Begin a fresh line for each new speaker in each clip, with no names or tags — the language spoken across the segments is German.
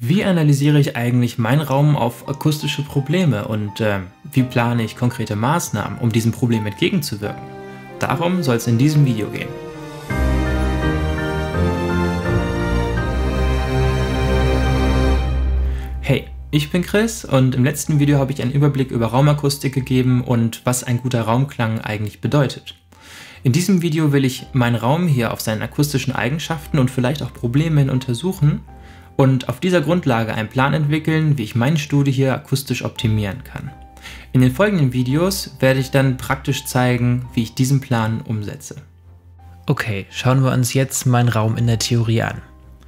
Wie analysiere ich eigentlich meinen Raum auf akustische Probleme und wie plane ich konkrete Maßnahmen, um diesem Problem entgegenzuwirken? Darum soll es in diesem Video gehen. Hey, ich bin Chris und im letzten Video habe ich einen Überblick über Raumakustik gegeben und was ein guter Raumklang eigentlich bedeutet. In diesem Video will ich meinen Raum hier auf seinen akustischen Eigenschaften und vielleicht auch Probleme hin untersuchen und auf dieser Grundlage einen Plan entwickeln, wie ich mein Studio hier akustisch optimieren kann. In den folgenden Videos werde ich dann praktisch zeigen, wie ich diesen Plan umsetze.
Okay, schauen wir uns jetzt meinen Raum in der Theorie an.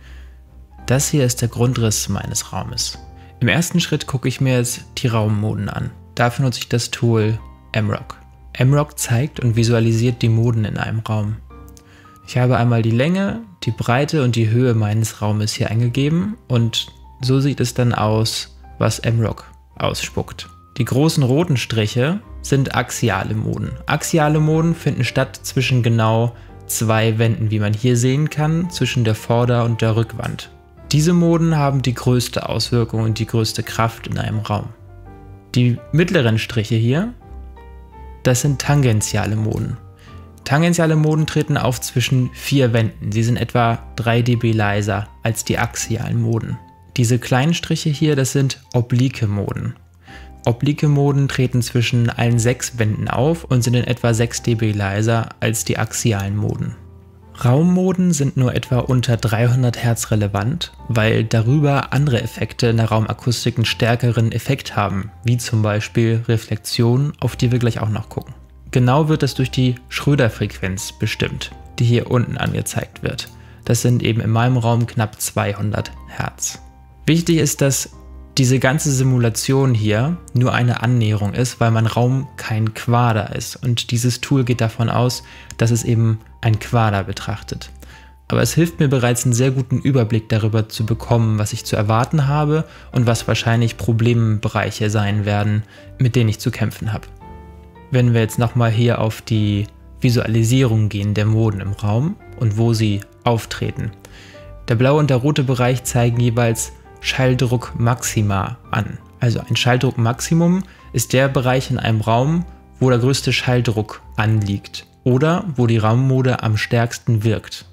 Das hier ist der Grundriss meines Raumes. Im ersten Schritt gucke ich mir jetzt die Raummoden an. Dafür nutze ich das Tool MROC. MROC zeigt und visualisiert die Moden in einem Raum. Ich habe einmal die Länge, die Breite und die Höhe meines Raumes hier eingegeben und so sieht es dann aus, was MROC ausspuckt. Die großen roten Striche sind axiale Moden. Axiale Moden finden statt zwischen genau zwei Wänden, wie man hier sehen kann, zwischen der Vorder- und der Rückwand. Diese Moden haben die größte Auswirkung und die größte Kraft in einem Raum. Die mittleren Striche hier, das sind tangentiale Moden. Tangentiale Moden treten auf zwischen 4 Wänden. Sie sind etwa 3 dB leiser als die axialen Moden. Diese kleinen Striche hier, das sind oblique Moden. Oblique Moden treten zwischen allen 6 Wänden auf und sind in etwa 6 dB leiser als die axialen Moden. Raummoden sind nur etwa unter 300 Hertz relevant, weil darüber andere Effekte in der Raumakustik einen stärkeren Effekt haben, wie zum Beispiel Reflexion, auf die wir gleich auch noch gucken. Genau wird das durch die Schröder-Frequenz bestimmt, die hier unten angezeigt wird. Das sind eben in meinem Raum knapp 200 Hertz. Wichtig ist, dass diese ganze Simulation hier nur eine Annäherung ist, weil mein Raum kein Quader ist und dieses Tool geht davon aus, dass es eben ein Quader betrachtet. Aber es hilft mir bereits, einen sehr guten Überblick darüber zu bekommen, was ich zu erwarten habe und was wahrscheinlich Problembereiche sein werden, mit denen ich zu kämpfen habe. Wenn wir jetzt nochmal hier auf die Visualisierung gehen der Moden im Raum und wo sie auftreten. Der blaue und der rote Bereich zeigen jeweils Schalldruckmaxima an. Also ein Schalldruckmaximum ist der Bereich in einem Raum, wo der größte Schalldruck anliegt oder wo die Raummode am stärksten wirkt.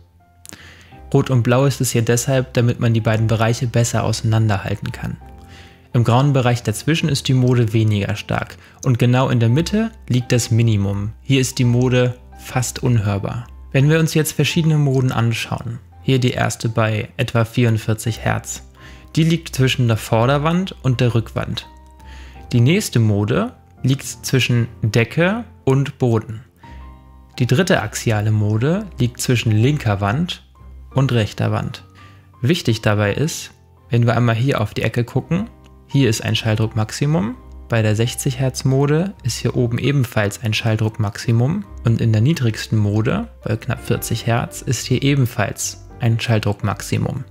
Rot und Blau ist es hier deshalb, damit man die beiden Bereiche besser auseinanderhalten kann. Im grauen Bereich dazwischen ist die Mode weniger stark und genau in der Mitte liegt das Minimum. Hier ist die Mode fast unhörbar. Wenn wir uns jetzt verschiedene Moden anschauen, hier die erste bei etwa 44 Hertz, die liegt zwischen der Vorderwand und der Rückwand. Die nächste Mode liegt zwischen Decke und Boden. Die dritte axiale Mode liegt zwischen linker Wand und rechter Wand. Wichtig dabei ist, wenn wir einmal hier auf die Ecke gucken, hier ist ein Schalldruckmaximum, bei der 60 Hertz Mode ist hier oben ebenfalls ein Schalldruckmaximum und in der niedrigsten Mode, bei knapp 40 Hertz, ist hier ebenfalls ein Schalldruckmaximum.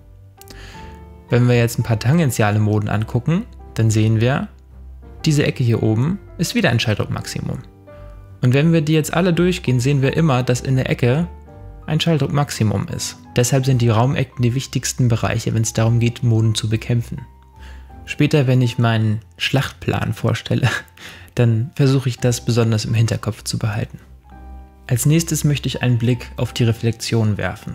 Wenn wir jetzt ein paar tangentiale Moden angucken, dann sehen wir, diese Ecke hier oben ist wieder ein Schalldruckmaximum. Und wenn wir die jetzt alle durchgehen, sehen wir immer, dass in der Ecke ein Schalldruckmaximum ist. Deshalb sind die Raumecken die wichtigsten Bereiche, wenn es darum geht, Moden zu bekämpfen. Später, wenn ich meinen Schlachtplan vorstelle, dann versuche ich das besonders im Hinterkopf zu behalten. Als nächstes möchte ich einen Blick auf die Reflexion werfen.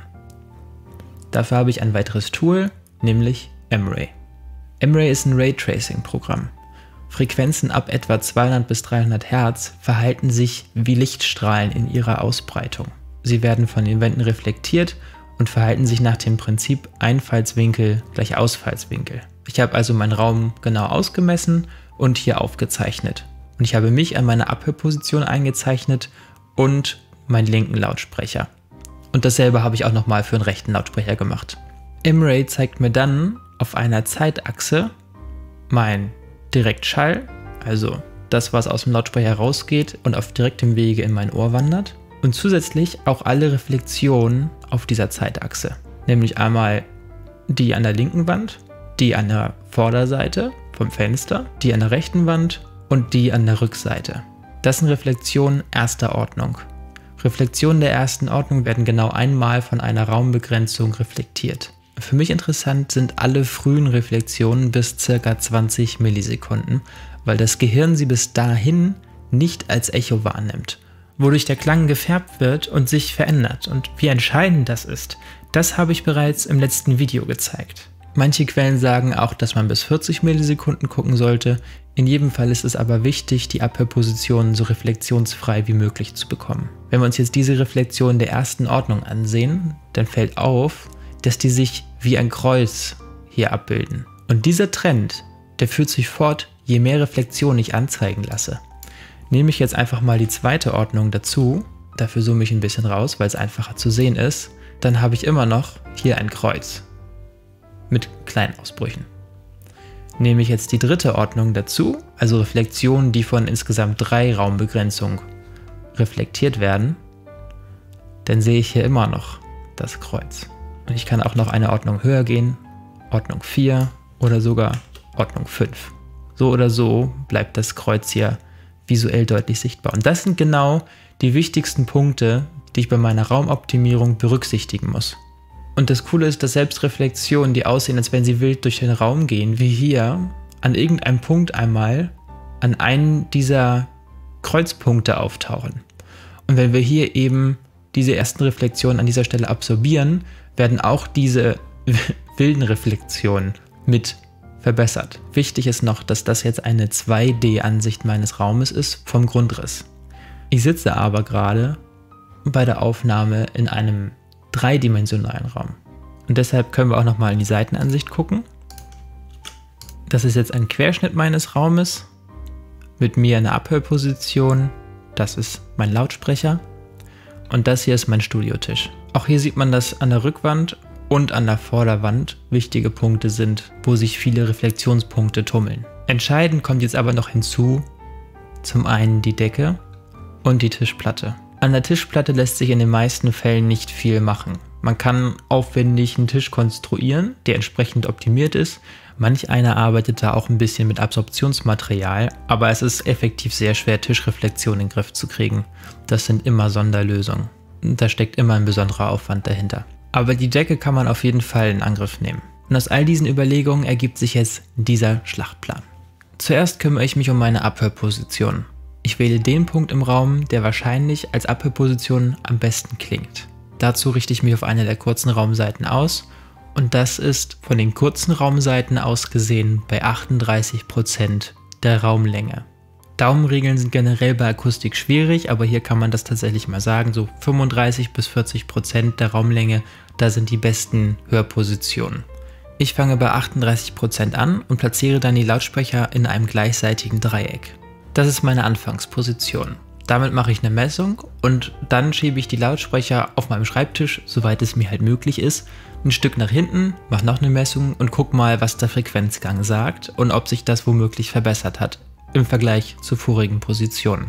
Dafür habe ich ein weiteres Tool, nämlich M-Ray. M-Ray ist ein Raytracing-Programm. Frequenzen ab etwa 200 bis 300 Hertz verhalten sich wie Lichtstrahlen in ihrer Ausbreitung. Sie werden von den Wänden reflektiert und verhalten sich nach dem Prinzip Einfallswinkel gleich Ausfallswinkel. Ich habe also meinen Raum genau ausgemessen und hier aufgezeichnet. Und ich habe mich an meine Abhörposition eingezeichnet und meinen linken Lautsprecher. Und dasselbe habe ich auch nochmal für den rechten Lautsprecher gemacht. M-Ray zeigt mir dann auf einer Zeitachse mein Direktschall, also das, was aus dem Lautsprecher rausgeht und auf direktem Wege in mein Ohr wandert. Und zusätzlich auch alle Reflexionen auf dieser Zeitachse. Nämlich einmal die an der linken Wand, die an der Vorderseite vom Fenster, die an der rechten Wand und die an der Rückseite. Das sind Reflexionen erster Ordnung. Reflexionen der ersten Ordnung werden genau einmal von einer Raumbegrenzung reflektiert. Für mich interessant sind alle frühen Reflexionen bis ca. 20 Millisekunden, weil das Gehirn sie bis dahin nicht als Echo wahrnimmt. Wodurch der Klang gefärbt wird und sich verändert. Und wie entscheidend das ist, das habe ich bereits im letzten Video gezeigt. Manche Quellen sagen auch, dass man bis 40 Millisekunden gucken sollte. In jedem Fall ist es aber wichtig, die Abhörpositionen so reflexionsfrei wie möglich zu bekommen. Wenn wir uns jetzt diese Reflexion der ersten Ordnung ansehen, dann fällt auf, dass die sich wie ein Kreuz hier abbilden. Und dieser Trend, der führt sich fort, je mehr Reflexionen ich anzeigen lasse. Nehme ich jetzt einfach mal die zweite Ordnung dazu, dafür zoome ich ein bisschen raus, weil es einfacher zu sehen ist, dann habe ich immer noch hier ein Kreuz mit kleinen Ausbrüchen. Nehme ich jetzt die dritte Ordnung dazu, also Reflexionen, die von insgesamt 3 Raumbegrenzungen reflektiert werden, dann sehe ich hier immer noch das Kreuz. Und ich kann auch noch eine Ordnung höher gehen, Ordnung 4 oder sogar Ordnung 5. So oder so bleibt das Kreuz hier visuell deutlich sichtbar. Und das sind genau die wichtigsten Punkte, die ich bei meiner Raumoptimierung berücksichtigen muss. Und das Coole ist, dass selbst Reflexionen, die aussehen, als wenn sie wild durch den Raum gehen, wie hier, an irgendeinem Punkt einmal an einen dieser Kreuzpunkte auftauchen. Und wenn wir hier eben diese ersten Reflexionen an dieser Stelle absorbieren, werden auch diese wilden Reflexionen mit verbessert. Wichtig ist noch, dass das jetzt eine 2D-Ansicht meines Raumes ist vom Grundriss. Ich sitze aber gerade bei der Aufnahme in einem dreidimensionalen Raum. Und deshalb können wir auch nochmal in die Seitenansicht gucken. Das ist jetzt ein Querschnitt meines Raumes mit mir in der Abhörposition. Das ist mein Lautsprecher. Und das hier ist mein Studiotisch. Auch hier sieht man, dass an der Rückwand und an der Vorderwand wichtige Punkte sind, wo sich viele Reflexionspunkte tummeln. Entscheidend kommt jetzt aber noch hinzu, zum einen die Decke und die Tischplatte. An der Tischplatte lässt sich in den meisten Fällen nicht viel machen. Man kann aufwendig einen Tisch konstruieren, der entsprechend optimiert ist. Manch einer arbeitet da auch ein bisschen mit Absorptionsmaterial, aber es ist effektiv sehr schwer, Tischreflexion in den Griff zu kriegen. Das sind immer Sonderlösungen. Da steckt immer ein besonderer Aufwand dahinter. Aber die Decke kann man auf jeden Fall in Angriff nehmen. Und aus all diesen Überlegungen ergibt sich jetzt dieser Schlachtplan. Zuerst kümmere ich mich um meine Abhörposition. Ich wähle den Punkt im Raum, der wahrscheinlich als Abhörposition am besten klingt. Dazu richte ich mich auf eine der kurzen Raumseiten aus und das ist von den kurzen Raumseiten aus gesehen bei 38% der Raumlänge. Daumenregeln sind generell bei Akustik schwierig, aber hier kann man das tatsächlich mal sagen, so 35 bis 40% der Raumlänge, da sind die besten Hörpositionen. Ich fange bei 38% an und platziere dann die Lautsprecher in einem gleichseitigen Dreieck. Das ist meine Anfangsposition. Damit mache ich eine Messung und dann schiebe ich die Lautsprecher auf meinem Schreibtisch, soweit es mir halt möglich ist, ein Stück nach hinten, mache noch eine Messung und gucke mal, was der Frequenzgang sagt und ob sich das womöglich verbessert hat im Vergleich zur vorigen Position.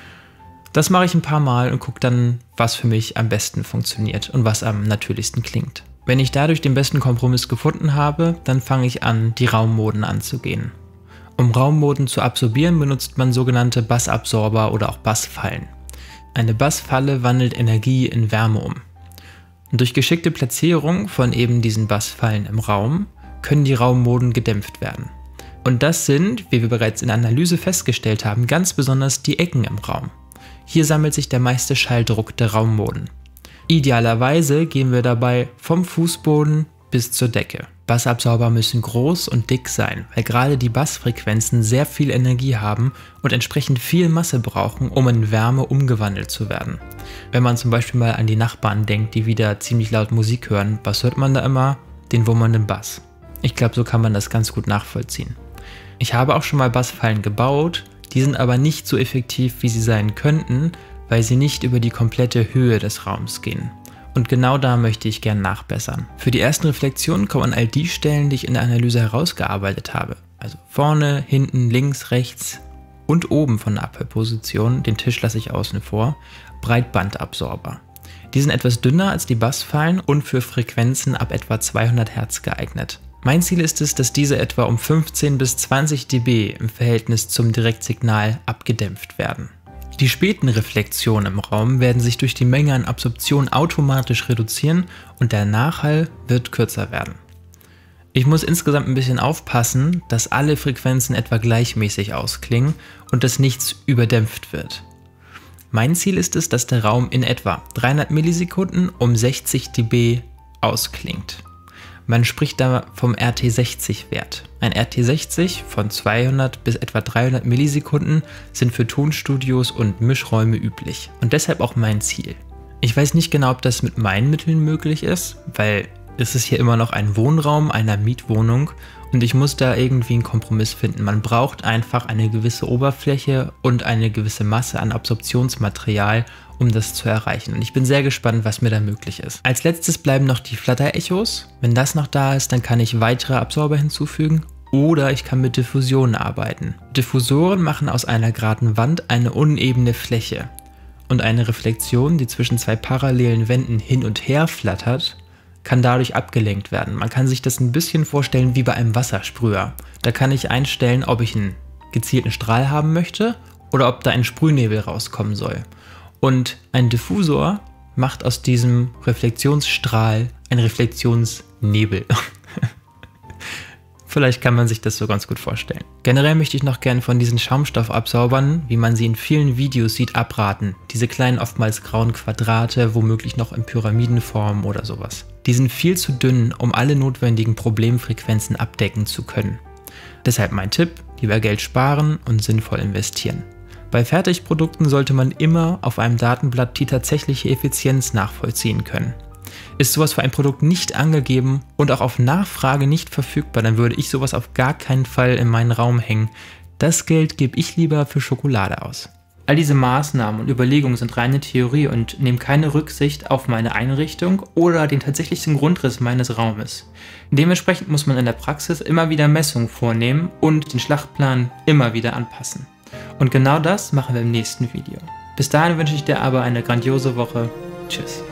Das mache ich ein paar Mal und gucke dann, was für mich am besten funktioniert und was am natürlichsten klingt. Wenn ich dadurch den besten Kompromiss gefunden habe, dann fange ich an, die Raummoden anzugehen. Um Raummoden zu absorbieren, benutzt man sogenannte Bassabsorber oder auch Bassfallen. Eine Bassfalle wandelt Energie in Wärme um. Und durch geschickte Platzierung von eben diesen Bassfallen im Raum können die Raummoden gedämpft werden. Und das sind, wie wir bereits in der Analyse festgestellt haben, ganz besonders die Ecken im Raum. Hier sammelt sich der meiste Schalldruck der Raummoden. Idealerweise gehen wir dabei vom Fußboden bis zur Decke. Bassabsorber müssen groß und dick sein, weil gerade die Bassfrequenzen sehr viel Energie haben und entsprechend viel Masse brauchen, um in Wärme umgewandelt zu werden. Wenn man zum Beispiel mal an die Nachbarn denkt, die wieder ziemlich laut Musik hören, was hört man da immer? Den wummernden Bass. Ich glaube, so kann man das ganz gut nachvollziehen. Ich habe auch schon mal Bassfallen gebaut, die sind aber nicht so effektiv, wie sie sein könnten, weil sie nicht über die komplette Höhe des Raums gehen. Und genau da möchte ich gern nachbessern. Für die ersten Reflexionen kommen an all die Stellen, die ich in der Analyse herausgearbeitet habe. Also vorne, hinten, links, rechts und oben von der Abhörposition, den Tisch lasse ich außen vor, Breitbandabsorber. Die sind etwas dünner als die Bassfallen und für Frequenzen ab etwa 200 Hertz geeignet. Mein Ziel ist es, dass diese etwa um 15 bis 20 dB im Verhältnis zum Direktsignal abgedämpft werden. Die späten Reflexionen im Raum werden sich durch die Menge an Absorption automatisch reduzieren und der Nachhall wird kürzer werden. Ich muss insgesamt ein bisschen aufpassen, dass alle Frequenzen etwa gleichmäßig ausklingen und dass nichts überdämpft wird. Mein Ziel ist es, dass der Raum in etwa 300 Millisekunden um 60 dB ausklingt. Man spricht da vom RT60-Wert. Ein RT60 von 200 bis etwa 300 Millisekunden sind für Tonstudios und Mischräume üblich und deshalb auch mein Ziel. Ich weiß nicht genau, ob das mit meinen Mitteln möglich ist, weil es ist hier immer noch ein Wohnraum einer Mietwohnung und ich muss da irgendwie einen Kompromiss finden. Man braucht einfach eine gewisse Oberfläche und eine gewisse Masse an Absorptionsmaterial, um das zu erreichen. Und ich bin sehr gespannt, was mir da möglich ist. Als letztes bleiben noch die Flutter-Echos. Wenn das noch da ist, dann kann ich weitere Absorber hinzufügen oder ich kann mit Diffusionen arbeiten. Diffusoren machen aus einer geraden Wand eine unebene Fläche und eine Reflexion, die zwischen zwei parallelen Wänden hin und her flattert, kann dadurch abgelenkt werden. Man kann sich das ein bisschen vorstellen wie bei einem Wassersprüher. Da kann ich einstellen, ob ich einen gezielten Strahl haben möchte oder ob da ein Sprühnebel rauskommen soll. Und ein Diffusor macht aus diesem Reflexionsstrahl einen Reflexionsnebel. Vielleicht kann man sich das so ganz gut vorstellen. Generell möchte ich noch gerne von diesen Schaumstoffabsorbern, wie man sie in vielen Videos sieht, abraten. Diese kleinen, oftmals grauen Quadrate, womöglich noch in Pyramidenform oder sowas. Die sind viel zu dünn, um alle notwendigen Problemfrequenzen abdecken zu können. Deshalb mein Tipp, lieber Geld sparen und sinnvoll investieren. Bei Fertigprodukten sollte man immer auf einem Datenblatt die tatsächliche Effizienz nachvollziehen können. Ist sowas für ein Produkt nicht angegeben und auch auf Nachfrage nicht verfügbar, dann würde ich sowas auf gar keinen Fall in meinen Raum hängen. Das Geld gebe ich lieber für Schokolade aus.
All diese Maßnahmen und Überlegungen sind reine Theorie und nehmen keine Rücksicht auf meine Einrichtung oder den tatsächlichen Grundriss meines Raumes. Dementsprechend muss man in der Praxis immer wieder Messungen vornehmen und den Schlachtplan immer wieder anpassen. Und genau das machen wir im nächsten Video. Bis dahin wünsche ich dir aber eine grandiose Woche. Tschüss.